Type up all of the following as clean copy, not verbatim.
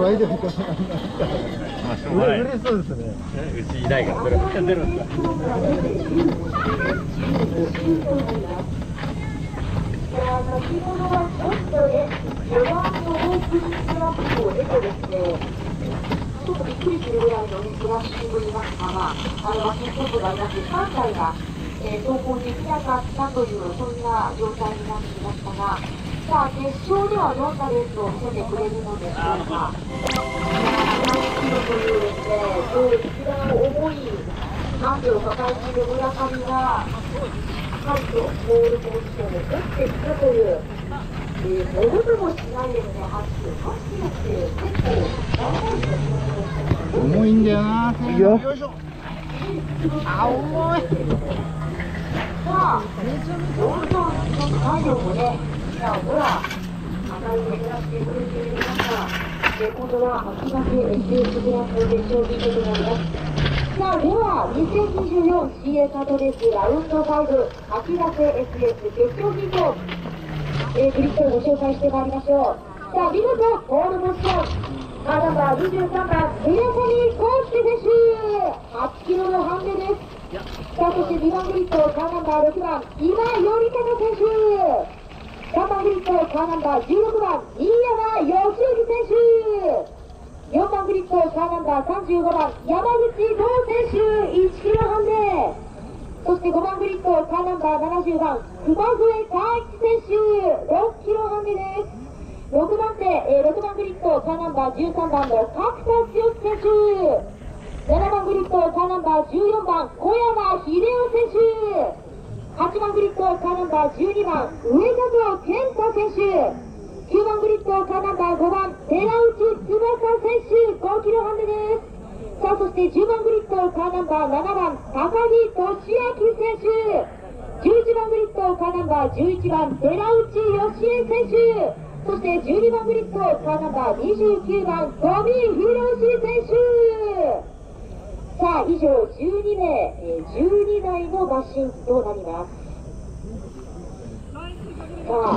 らいでも嬉しそうですね。 牛いないから、それ出るんだ。 先ほどはちょっとね、4番のオープニングラップを出てですね、ちょっとびっくりするぐらいのね、クラッシングになったが、マシントップがいなく、3台が、走行できなかったという、そんな状態になっていましたが、さあ、決勝ではどんなレースを見せてくれるのでしょうか。7キロというですね、一番重いハンデを抱えている村上が、ボールポジションを打ってきたという、ものともしないですね、8キロって結構重いんだよな。いいよ。よいしょ。あ、重い。 さあ、どんどん体力もね、ほら、赤いを減らしてくれている中、今度は秋葉原 SS グランプリ決勝に出てまいります。さあ、では 2024CA カートレースラウンド5秋ヶ瀬 SS 決勝ヒート、グリッドをご紹介してまいりましょう。さあ、見事ポールポジション、カーナンバー23番村上康介選手、8キロのハンデです。さあ、そして2番グリッドカーナンバー6番今頼忠選手、3番グリッドカーナンバー16番新山義行選手、4番グリッドカーナンバー35番山口剛選手、1キロハンデ。そして5番グリッドカーナンバー70番熊添太一選手、6キロハンデです。6番グリッドカーナンバー13番の角田剛選手、7番グリッドカーナンバー14番小山秀夫選手、8番グリッドカーナンバー12番上里健太選手、9番グリッドカーナンバー5番寺内翼選手、5キロハンデです。さあ、そして10番グリッドカーナンバー7番高木俊明選手、11番グリッドカーナンバー11番寺内義恵選手、そして12番グリッドカーナンバー29番富博選手。さあ、以上12名、12台の馬身となります。さあ、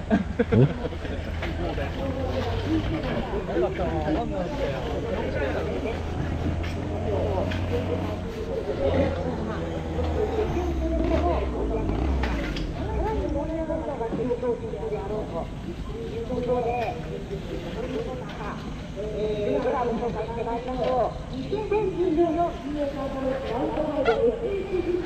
2019年の PA 大会のフライトガイドです。